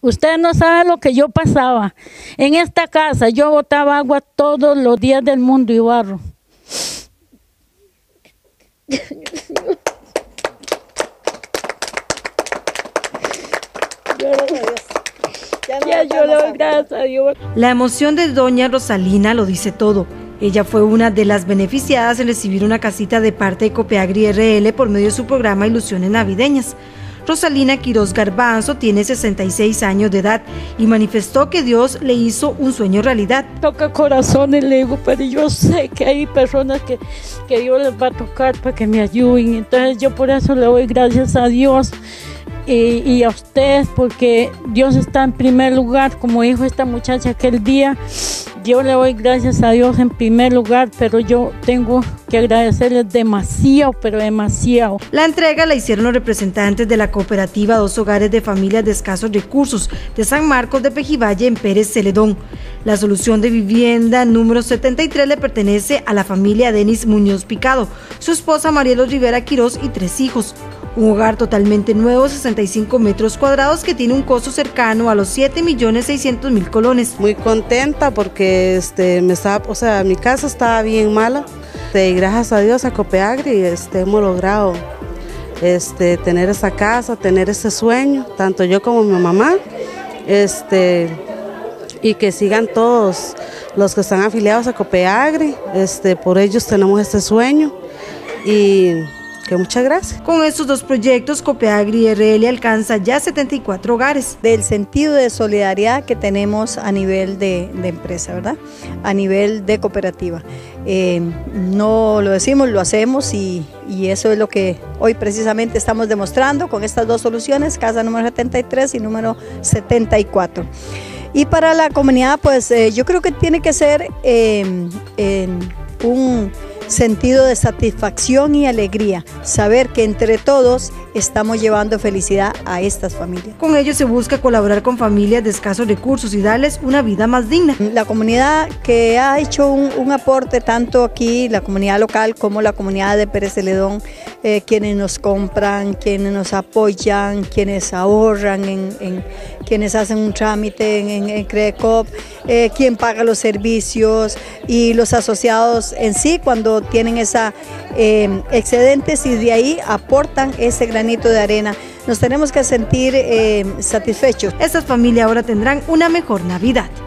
Usted no sabe lo que yo pasaba. En esta casa yo botaba agua todos los días del mundo y barro. Ya yo le doy gracias a Dios. La emoción de doña Rosalina lo dice todo. Ella fue una de las beneficiadas en recibir una casita de parte de Copeagri RL por medio de su programa Ilusiones Navideñas. Rosalina Quiroz Garbanzo tiene 66 años de edad y manifestó que Dios le hizo un sueño realidad. Toca corazones, le digo, pero yo sé que hay personas que Dios les va a tocar para que me ayuden. Entonces yo por eso le doy gracias a Dios y a ustedes, porque Dios está en primer lugar, como dijo esta muchacha aquel día. Yo le doy gracias a Dios en primer lugar, pero yo tengo que agradecerles demasiado, pero demasiado. La entrega la hicieron los representantes de la cooperativa Dos Hogares de Familias de Escasos Recursos de San Marcos de Pejivalle en Pérez Celedón. La solución de vivienda número 73 le pertenece a la familia Denis Muñoz Picado, su esposa Marielo Rivera Quiroz y 3 hijos. Un hogar totalmente nuevo, 65 metros cuadrados, que tiene un costo cercano a los 7.600.000 colones. Muy contenta porque mi casa estaba bien mala. Y gracias a Dios, a Copeagri, hemos logrado tener esa casa, tener ese sueño, tanto yo como mi mamá, y que sigan todos los que están afiliados a Copeagri, por ellos tenemos este sueño y que muchas gracias. Con estos 2 proyectos, Copeagri RL alcanza ya 74 hogares. Del sentido de solidaridad que tenemos a nivel de empresa, ¿verdad? A nivel de cooperativa. No lo decimos, lo hacemos y eso es lo que hoy precisamente estamos demostrando con estas 2 soluciones, casa número 73 y número 74. Y para la comunidad, pues yo creo que tiene que ser un sentido de satisfacción y alegría, saber que entre todos estamos llevando felicidad a estas familias. Con ello se busca colaborar con familias de escasos recursos y darles una vida más digna. La comunidad que ha hecho un aporte, tanto aquí, la comunidad local como la comunidad de Pérez Celedón, quienes nos compran, quienes nos apoyan, quienes ahorran, quienes hacen un trámite en Credecop, quien paga los servicios y los asociados en sí cuando tienen esa excedentes y de ahí aportan ese granito de arena. Nos tenemos que sentir satisfechos. Estas familias ahora tendrán una mejor Navidad.